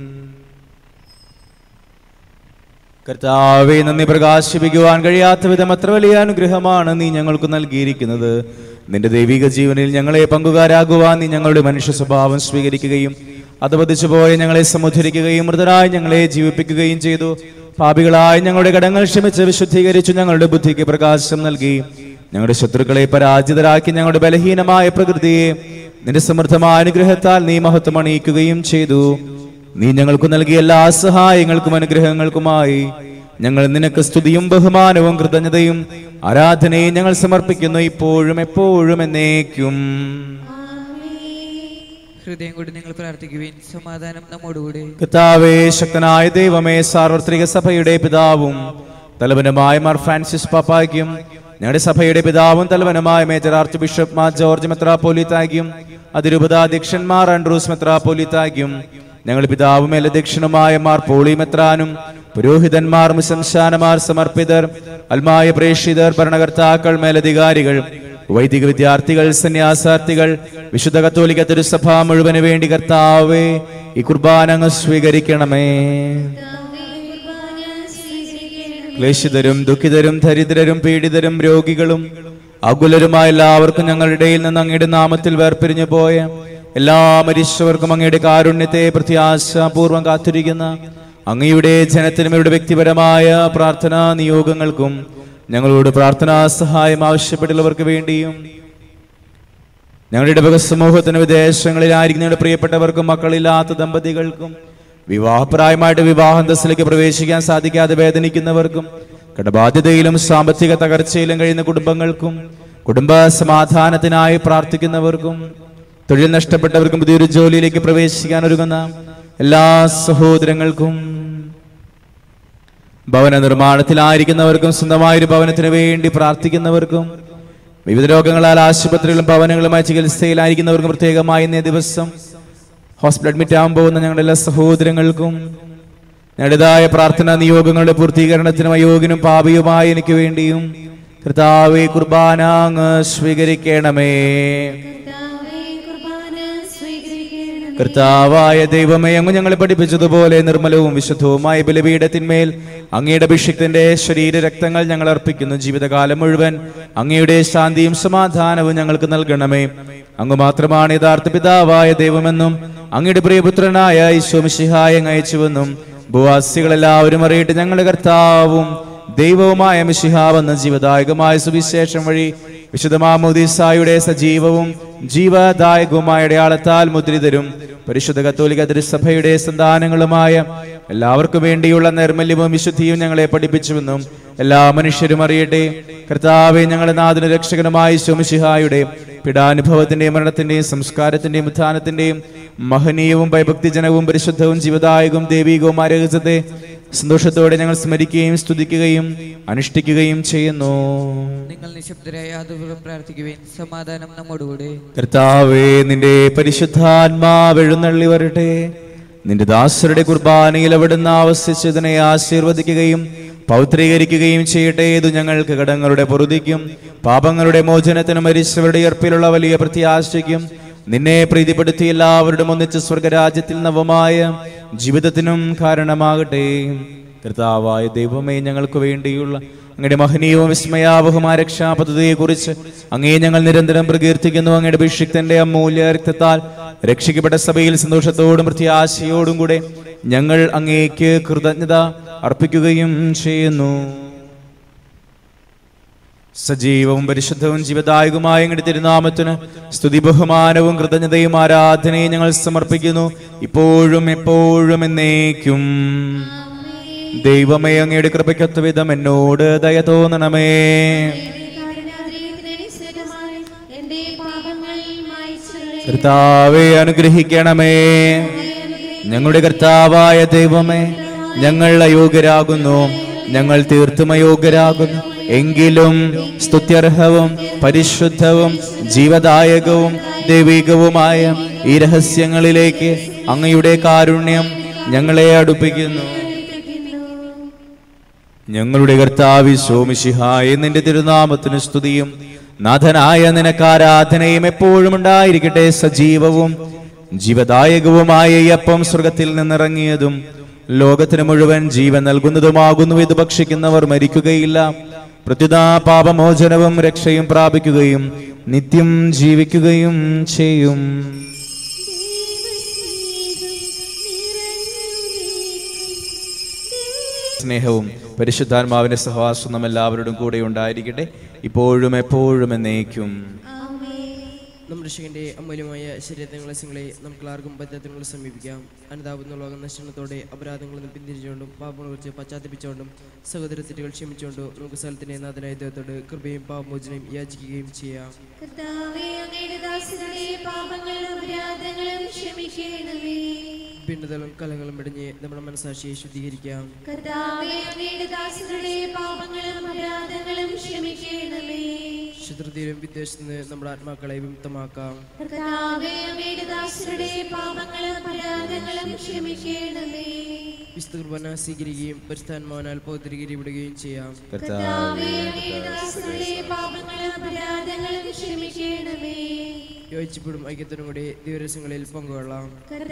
കർത്താവേ, നന്ദി പ്രകാശിപ്പിക്കുവാൻ കഴിയാത്ത വിധം അത്ര വലിയ അനുഗ്രഹമാണ് നീ ഞങ്ങൾക്ക് നൽകിയിരിക്കുന്നത്. നിന്റെ ദൈവിക ജീവനിൽ ഞങ്ങളെ പങ്കുകാരാകുവാൻ നീ ഞങ്ങളുടെ മനുഷ്യ സ്വഭാവം സ്വീകരിക്കുകയും അധപതിച്ചു പോയ ഞങ്ങളെ സമുദ്ധരിക്കുകയും മൃതരായി ഞങ്ങളെ ജീവിപ്പിക്കുകയും ചെയ്തു. പാപികളായി ഞങ്ങളുടെ കടങ്ങൾ ക്ഷമിച്ച് വിശുദ്ധീകരിച്ചു ഞങ്ങളുടെ ബുദ്ധിക്ക് പ്രകാശം നൽകി. ഞങ്ങളുടെ ശത്രുക്കളെ പരാജിതരാക്കി ഞങ്ങളുടെ ബലഹീനമായ പ്രകൃതിയെ നിന്റെ സമൃദ്ധമായ അനുഗ്രഹത്താൽ നീ മഹത്വം അണിയിക്കുകയും ചെയ്തു. നീ ഞങ്ങൾക്ക് നൽകിയ എല്ലാ സഹായങ്ങൾക്കും അനുഗ്രഹങ്ങൾക്കുമായി ഞങ്ങൾ നിനക്ക് സ്തുതിയും ബഹുമാനവും കൃതജ്ഞതയും ആരാധനയും ഞങ്ങൾ സമർപ്പിക്കുന്നു, ഇപ്പോഴും എപ്പോഴും എന്നേക്കും. ഹൃദയം കൊണ്ട് നിങ്ങൾ പ്രാർത്ഥിക്കുവിൻ. സമാധാനം നമ്മോടുകൂടി. കർത്താവേ, ശക്തനായ ദൈവമേ, സാർവത്രിക സഭയുടെ പിതാവും തലവനുമായ മാർ ഫ്രാൻസിസ് പാപ്പായ്ക്കും ഞങ്ങളുടെ സഭയുടെ പിതാവും തലവനുമായ major archbishop Mar George മെത്രാപ്പോലീത്തായ്ക്കും അതിരൂപതാധ്യക്ഷന്മാർ ആൻഡ്രൂസ് മെത്രാപ്പോലീത്തായ്ക്കും ഞങ്ങളുടെ പിതാവും മേലധ്യക്ഷനുമായ മാർ പോളി മെത്രാനും പുരോഹിതന്മാർ, മുസംശാനമാർ, സമർപ്പിതർ, അൽമായ പ്രേക്ഷിതർ, ഭരണകർത്താക്കൾ, മേലധികാരികൾ, വൈദിക വിദ്യാർത്ഥികൾ, സന്യാസാർത്ഥികൾ, വിശുദ്ധ കത്തോലിക്ക തിരുസഭ മുഴുവന് വേണ്ടി കർത്താവേ ഈ കുർബാന അങ്ങ് സ്വീകരിക്കണമേ. ക്ലേശിതരും ദുഃഖിതരും ദരിദ്രരും പീഡിതരും രോഗികളും അകുലരുമായ എല്ലാവർക്കും ഞങ്ങളുടെ ഇടയിൽ നിന്ന് അങ്ങയുടെ നാമത്തിൽ വേർപിരിഞ്ഞു പോയ എല്ലാ മരിച്ചവർക്കും അങ്ങയുടെ കാരുണ്യത്തെ പ്രത്യാശാപൂർവം കാത്തിരിക്കുന്ന അങ്ങയുടെ ജനത്തിനും ഇവരുടെ വ്യക്തിപരമായ പ്രാർത്ഥനാ നിയോഗങ്ങൾക്കും ഞങ്ങളോട് പ്രാർത്ഥനാ സഹായം ആവശ്യപ്പെട്ടുള്ളവർക്ക് വേണ്ടിയും ഞങ്ങളുടെ ഇടവക സമൂഹത്തിന് വിദേശങ്ങളിലായിരിക്കും ഞങ്ങളുടെ പ്രിയപ്പെട്ടവർക്കും മക്കളില്ലാത്ത ദമ്പതികൾക്കും വിവാഹപ്രായമായിട്ട് വിവാഹാന്തസ്സിലേക്ക് പ്രവേശിക്കാൻ സാധിക്കാതെ വേദനിക്കുന്നവർക്കും കടബാധ്യതയിലും സാമ്പത്തിക തകർച്ചയിലും കഴിയുന്ന കുടുംബങ്ങൾക്കും കുടുംബ സമാധാനത്തിനായി പ്രാർത്ഥിക്കുന്നവർക്കും തൊഴിൽ നഷ്ടപ്പെട്ടവർക്കും പുതിയൊരു ജോലിയിലേക്ക് പ്രവേശിക്കാൻ ഒരുങ്ങുന്ന എല്ലാ സഹോദരങ്ങൾക്കും ഭവന നിർമ്മാണത്തിലായിരിക്കുന്നവർക്കും സ്വന്തമായൊരു ഭവനത്തിന് വേണ്ടി പ്രാർത്ഥിക്കുന്നവർക്കും വിവിധ രോഗങ്ങളാൽ ആശുപത്രികളും ഭവനങ്ങളുമായി ചികിത്സയിലായിരിക്കുന്നവർക്കും പ്രത്യേകമായി ഇന്നേ ദിവസം ഹോസ്പിറ്റൽ അഡ്മിറ്റ് ആകാൻ പോകുന്ന ഞങ്ങളുടെ എല്ലാ സഹോദരങ്ങൾക്കും ഞങ്ങളുടേതായ പ്രാർത്ഥനാ നിയോഗങ്ങളുടെ പൂർത്തീകരണത്തിനും അയോഗ്യനും പാപിയുമായ എനിക്ക് വേണ്ടിയും കർത്താവേ കുർബാന അങ്ങ് സ്വീകരിക്കണമേ. കർത്താവായ ദൈവമേ, അങ്ങ് ഞങ്ങളെ പഠിപ്പിച്ചതുപോലെ നിർമ്മലവും വിശുദ്ധവുമായ ബലിപീഠത്തിന്മേൽ അങ്ങയുടെ അഭിഷിക്തന്റെ ശരീര രക്തങ്ങൾ ഞങ്ങൾ അർപ്പിക്കുന്നു. ജീവിതകാലം മുഴുവൻ അങ്ങയുടെ ശാന്തിയും സമാധാനവും ഞങ്ങൾക്ക് നൽകണമേ. അങ്ങ് മാത്രമാണ് യഥാർത്ഥ പിതാവായ ദൈവമെന്നും അങ്ങയുടെ പ്രിയപുത്രനായ ഈശോ മിശിഹായെ അങ്ങ് അയച്ചുവെന്നും ഭൂവാസികളെല്ലാവരും അറിയട്ടെ. ഞങ്ങളുടെ കർത്താവും ദൈവവുമായ മിശിഹാവെന്ന ജീവദായകമായ സുവിശേഷം വഴി വിശുദ്ധ മാമോദീസായുടെ സജീവവും ജീവദായകവുമായ അടയാളത്താൽ മുദ്രിതരും പരിശുദ്ധ കത്തോലിക്ക തിരുസഭയുടെ സന്താനങ്ങളുമായ എല്ലാവർക്കും വേണ്ടിയുള്ള നിർമ്മല്യവും വിശുദ്ധിയും ഞങ്ങളെ പഠിപ്പിച്ചുവെന്നും എല്ലാ മനുഷ്യരും അറിയട്ടെ. കർത്താവേ, ഞങ്ങളുടെ നാഥനും രക്ഷകനുമായ ഈശോ മിശിഹായുടെ പീഡാനുഭവത്തിന്റെയും മരണത്തിന്റെയും സംസ്കാരത്തിന്റെയും ഉത്ഥാനത്തിന്റെയും മഹനീയവും ഭയഭക്തിജനകവും പരിശുദ്ധവും ജീവദായകവും ദൈവികവുമായ രഹസ്യത്തെ സന്തോഷത്തോടെ ഞങ്ങൾ സ്മരിക്കുകയും സ്തുതിക്കുകയും അനുഷ്ഠിക്കുകയും ചെയ്യുന്നു. നിങ്ങൾ നിശബ്ദരായി ആദരപൂർവ്വം പ്രാർത്ഥിക്കുവിൻ. സമാധാനം നമ്മോടുകൂടെ. കർത്താവേ, നിന്റെ പരിശുദ്ധാത്മാവ് എഴുന്നള്ളി വരട്ടെ. നിന്റെ ദാസരുടെ കുർബാനയിൽ അവിടുന്ന് ആവസിച്ചതിനെ ആശീർവദിക്കുകയും പൗത്രീകരിക്കുകയും ചെയ്യട്ടെ. ഇത് ഞങ്ങൾക്ക് കടങ്ങളുടെ പൊറുതിക്കും പാപങ്ങളുടെ മോചനത്തിനും മരിച്ചവരുടെ ഉയർപ്പിലുള്ള വലിയ പ്രത്യാശയ്ക്കും നിന്നെ പ്രീതിപ്പെടുത്തി എല്ലാവരുടെയും ഒന്നിച്ച് സ്വർഗരാജ്യത്തിൽ നവമായ ജീവിതത്തിനും കാരണമാകട്ടെ. കർത്താവായ ദൈവമേ, ഞങ്ങൾക്ക് വേണ്ടിയുള്ള അങ്ങയുടെ മഹനീയവും വിസ്മയാവഹമായ രക്ഷാപദ്ധതിയെക്കുറിച്ച് അങ്ങേ ഞങ്ങൾ നിരന്തരം പ്രകീർത്തിക്കുന്നു. അങ്ങയുടെ അഭിഷിക്തന്റെ അമൂല്യ രക്തത്താൽ രക്ഷിക്കപ്പെട്ട സഭയിൽ സന്തോഷത്തോടും പ്രത്യാശയോടും കൂടെ ഞങ്ങൾ അങ്ങേക്ക് കൃതജ്ഞത അർപ്പിക്കുകയും ചെയ്യുന്നു. സജീവവും പരിശുദ്ധവും ജീവദായകമായ അങ്ങയുടെ തിരുനാമത്തിന് സ്തുതി, ബഹുമാനവും കൃതജ്ഞതയും ആരാധനയും ഞങ്ങൾ സമർപ്പിക്കുന്നു, ഇപ്പോഴും എപ്പോഴും എന്നേക്കും. ദൈവമേ, അങ്ങയുടെ കൃപയ്ക്കൊത്ത വിധം എന്നോട് ദയ തോന്നണമേ. കർത്താവേ, അനുഗ്രഹിക്കണമേ. ഞങ്ങളുടെ കർത്താവായ ദൈവമേ, ഞങ്ങൾ അയോഗ്യരാകുന്നു, ഞങ്ങൾ തീർത്തും അയോഗ്യരാകുന്നു. എങ്കിലും സ്തുത്യർഹവും പരിശുദ്ധവും ജീവദായകവും ദൈവികവുമായ ഈ രഹസ്യങ്ങളിലേക്ക് അങ്ങയുടെ കാരുണ്യം ഞങ്ങളെ അടുപ്പിക്കുന്നു. ഞങ്ങളുടെ കർത്താവ് ഈശോ മിശിഹായേ, നിന്റെ തിരുനാമത്തിന് സ്തുതിയും നാഥനായ നിനക്ക് ആരാധനയും എപ്പോഴും ഉണ്ടായിരിക്കട്ടെ. സജീവവും ജീവദായകവുമായ ഈ അപ്പം സ്വർഗത്തിൽ നിന്നിറങ്ങിയതും ലോകത്തിന് മുഴുവൻ ജീവൻ നൽകുന്നതുമാകുന്നു. ഇത് ഭക്ഷിക്കുന്നവർ മരിക്കുകയില്ല, പ്രത്യുത പാപമോചനവും രക്ഷയും പ്രാപിക്കുകയും നിത്യം ജീവിക്കുകയും ചെയ്യും. സ്നേഹവും പരിശുദ്ധാത്മാവിന്റെ സഹവാസം നാം എല്ലാവരോടും കൂടെ ഉണ്ടായിരിക്കട്ടെ, ഇപ്പോഴും എപ്പോഴും എന്നേക്കും. നമ്മുടെ രക്ഷകന്റെ അമൂല്യമായ ശരീരങ്ങളെ നമുക്ക് ആർക്കും പറ്റാത്തങ്ങളെ സമീപിക്കാം. അനുതാപെന്ന ലോകം നശനത്തോടെ അപരാധങ്ങളിൽ നിന്ന് പിന്തിരിച്ചുകൊണ്ടും പാപങ്ങളെ കുറിച്ച് പശ്ചാത്തപിച്ചുകൊണ്ടും സഹോദര തെറ്റുകൾ ക്ഷമിച്ചുകൊണ്ടും നമുക്ക് സ്ഥലത്തിന്റെ നാഥനായ ദൈവത്തോട് കൃപയും പാപമോചനയും യാചിക്കുകയും ചെയ്യാം. ഭിന്നതകളും കലങ്ങളും ഇടഞ്ഞ് നമ്മുടെ മനസാക്ഷിയെ ശുദ്ധീകരിക്കാം. ശത്രുതയിലും വിദ്വേഷത്തിൽ നിന്ന് നമ്മുടെ ആത്മാക്കളെ വിമുക്തമാക്കാം. വിശുദ്ധ കുർബാന സ്വീകരിക്കുകയും പരിശുദ്ധാത്മാവിനാൽ പൗത്രീകരിക്കപ്പെടുകയും ചെയ്യാം. യോജിച്ചപ്പോഴും ഐക്യത്തിനും കൂടി ദിവരസ്യങ്ങളിൽ പങ്കുകൊള്ളാം.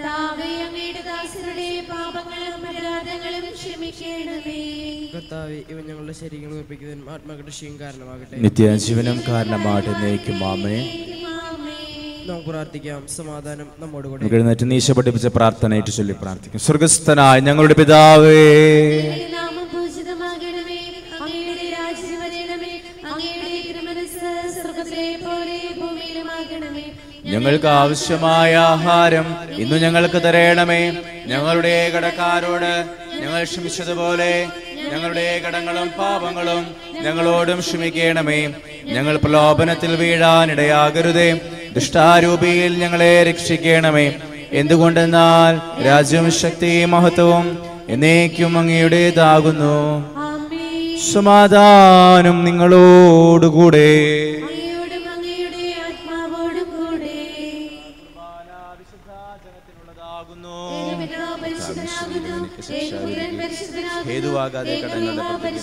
കർത്താവേ, ഇവ ഞങ്ങളുടെ ശരീരങ്ങൾ ഉറപ്പിക്കുന്നതിനും ആത്മകൃഷിയും കാരണമാകട്ടെ. നിത്യജീവനം കാരണമാകട്ടെ. ആമേൻ. നമുക്ക് പ്രാർത്ഥിക്കാം. സമാധാനം നമ്മോട് കൂടെ. എഴുന്നേറ്റ് നീശ പഠിപ്പിച്ച പ്രാർത്ഥനയായിട്ട് ചൊല്ലി പ്രാർത്ഥിക്കും. സ്വർഗസ്ഥനായ ഞങ്ങളുടെ പിതാവേ, ഞങ്ങൾക്ക് ആവശ്യമായ ആഹാരം ഇന്നു ഞങ്ങൾക്ക് തരയണമേ. ഞങ്ങളുടെ കടക്കാരോട് ഞങ്ങൾ ക്ഷമിച്ചതുപോലെ ഞങ്ങളുടെ കടങ്ങളും പാപങ്ങളും ഞങ്ങളോടും ക്ഷമിക്കണമേ. ഞങ്ങൾ പ്രലോഭനത്തിൽ വീഴാനിടയാകരുതേ, ദുഷ്ടാരൂപിയിൽ ഞങ്ങളെ രക്ഷിക്കണമേ. എന്തുകൊണ്ടെന്നാൽ രാജ്യവും ശക്തിയും മഹത്വവും എന്നേക്കും അങ്ങയുടേതാകുന്നു. സമാധാനം നിങ്ങളോടുകൂടെ. ഹേതുവാകാതെ കടങ്ങളുടെ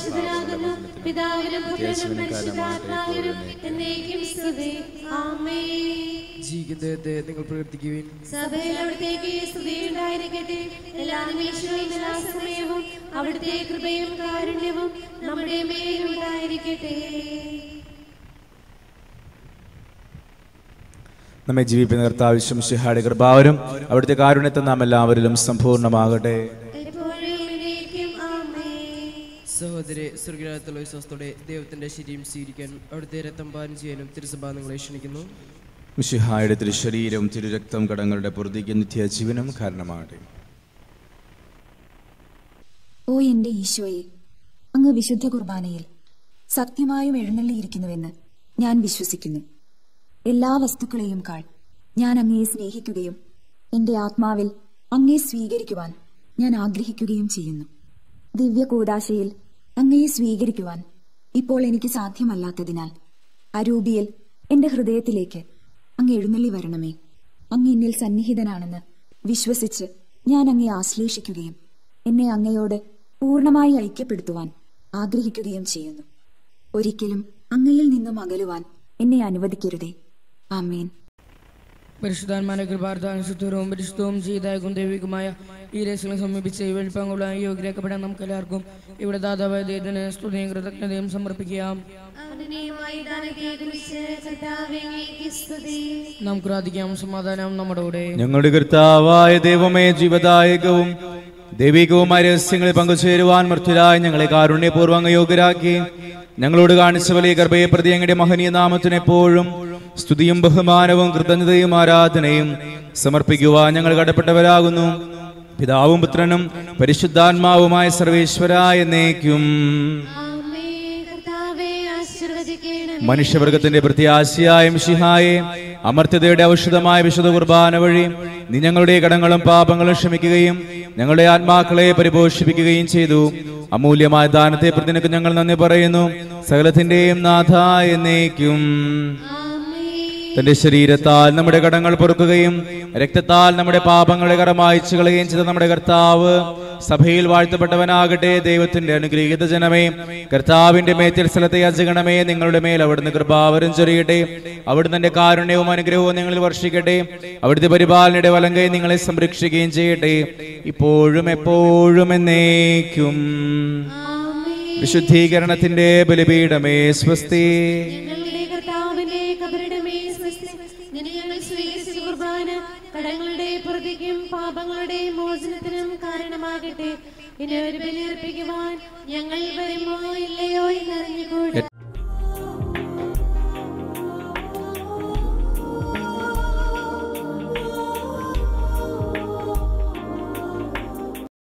ജീവിതത്തെ നിങ്ങൾ പ്രവർത്തിക്കുവിൻ. സഭയിൽ അവിടുത്തേക്ക് സ്തുതിയുണ്ടായിരിക്കട്ടെ. എല്ലാ നിമിഷവും എല്ലാ സമയവും അവിടുത്തെ കൃപയും കാരുണ്യവും നമ്മുടെ മേലുണ്ടായിരിക്കട്ടെ. നമ്മെ ജീവിപ്പിക്കുന്ന കർത്താവ് മിശിഹായുടെ കൃപാവരും അവിടുത്തെ കാരുണ്യത്തെ നാം എല്ലാവരിലും സമ്പൂർണ്ണമാകട്ടെ. സഹോദരി, സ്വർഗരാജ്യത്തുള്ള വിശ്വാസത്തോടെ ദൈവത്തിന്റെ ശരീരം സ്വീകരിക്കാൻ അവിടുത്തെ രക്തം പാനം ചെയ്യാനും തിരുസഭ നിങ്ങളെ ക്ഷണിക്കുന്നു. മിശിഹായുടെ തിരുശരീരവും തിരുരക്തം കടങ്ങളുടെ പൊറുതിക്ക് നിത്യജീവനും കാരണമാകട്ടെ. ഓ എന്റെ ഈശോയെ, അങ്ങ് വിശുദ്ധ കുർബാനയിൽ സത്യമായും എഴുന്നള്ളിയിരിക്കുന്നുവെന്ന് ഞാൻ വിശ്വസിക്കുന്നു. എല്ലാ വസ്തുക്കളെയും കാൾ ഞാൻ അങ്ങയെ സ്നേഹിക്കുകയും എന്റെ ആത്മാവിൽ അങ്ങയെ സ്വീകരിക്കുവാൻ ഞാൻ ആഗ്രഹിക്കുകയും ചെയ്യുന്നു. ദിവ്യ കൂദാശയിൽ അങ്ങയെ സ്വീകരിക്കുവാൻ ഇപ്പോൾ എനിക്ക് സാധ്യമല്ലാത്തതിനാൽ അരൂപിയിൽ എന്റെ ഹൃദയത്തിലേക്ക് അങ്ങ് എഴുന്നള്ളി വരണമേ. അങ്ങ് എന്നിൽ സന്നിഹിതനാണെന്ന് വിശ്വസിച്ച് ഞാൻ അങ്ങയെ ആശ്ലേഷിക്കുകയും എന്നെ അങ്ങയോട് പൂർണ്ണമായി ഐക്യപ്പെടുത്തുവാൻ ആഗ്രഹിക്കുകയും ചെയ്യുന്നു. ഒരിക്കലും അങ്ങയിൽ നിന്നും അകലുവാൻ എന്നെ അനുവദിക്കരുതേ. ആമേൻ. പരിശുദ്ധാത്മാവിന്റെ കൃപാർത്ഥവും പരിശുദ്ധവും ജീതായകും ദൈവികമായ ഈ രഹസ്യങ്ങളെ സമീപിച്ച് വെളിപ്പങ്കുള്ള യോഗ്യരാക്കപ്പെടാൻ നമുക്ക് എല്ലാവർക്കും ഇവിടെ ദാതാവായ ദൈവത്തിന് സ്തുതിയും കൃതജ്ഞതയും സമർപ്പിക്കാം. നമുക്ക് പ്രാർത്ഥിക്കാം. സമാധാനം നമ്മുടെ കൂടെ. ഞങ്ങളുടെ കർത്താവായ ദൈവമേ, ജീവദായകവും ദൈവികവുമായ രഹസ്യങ്ങളെ പങ്കുചേരുവാൻ മൃത്യുരായി ഞങ്ങളെ കാരുണ്യപൂർവ്വം യോഗ്യരാക്കി ഞങ്ങളോട് കാണിച്ച വലിയ കൃപയെ പ്രതി അങ്ങയുടെ മഹനീയ നാമത്തിന് എപ്പോഴും സ്തുതിയും ബഹുമാനവും കൃതജ്ഞതയും ആരാധനയും സമർപ്പിക്കുവാൻ ഞങ്ങൾ കടപ്പെട്ടവരാകുന്നു. പിതാവും പുത്രനും പരിശുദ്ധാത്മാവുമായ സർവേശ്വരായ എന്നേക്കും. മനുഷ്യവർഗത്തിന്റെ പ്രത്യാശയായ മിശിഹായെ, അമർത്യതയുടെ ഔഷധമായ വിശുദ്ധ കുർബാന വഴി നീ ഞങ്ങളുടെ കടങ്ങളും പാപങ്ങളും ക്ഷമിക്കുകയും ഞങ്ങളുടെ ആത്മാക്കളെ പരിപോഷിപ്പിക്കുകയും ചെയ്തു. അമൂല്യമായ ദാനത്തെ പ്രതി നിനക്ക് ഞങ്ങൾ നന്ദി പറയുന്നു. സകലത്തിന്റെയും നാഥ എന്നേക്കും. തന്റെ ശരീരത്താൽ നമ്മുടെ കടങ്ങൾ പൊറുക്കുകയും രക്തത്താൽ നമ്മുടെ പാപങ്ങളെ കറ മായ്ച്ചു കളയുകയും ചെയ്ത നമ്മുടെ കർത്താവ് സഭയിൽ വാഴ്ത്തപ്പെട്ടവനാകട്ടെ. ദൈവത്തിന്റെ അനുഗ്രഹീത ജനമേ, കർത്താവിന്റെ മേത്തിൽ സ്ഥലത്തെ യാചകണമേ, നിങ്ങളുടെ മേൽ അവിടുന്ന് കൃപാവരം ചൊരിയട്ടെ. അവിടുന്ന് തന്റെ കാരുണ്യവും അനുഗ്രഹവും നിങ്ങളിൽ വർഷിക്കട്ടെ. അവിടുത്തെ പരിപാലനയുടെ വലങ്കൈ നിങ്ങളെ സംരക്ഷിക്കുകയും ചെയ്യട്ടെ, ഇപ്പോഴും എപ്പോഴും എന്നേക്കും. വിശുദ്ധീകരണത്തിന്റെ ബലിപീഠമേ സ്വസ്തി. കടങ്ങളുടെ പ്രതിക്കും പാപങ്ങളുടെ മോചനത്തിനും കാരണമാകട്ടെ. ഇനി ഒരു ബലിയർപ്പിക്കുവാൻ ഞങ്ങൾ വരുമോ ഇല്ലയോ എന്നറിഞ്ഞുകൂടാ.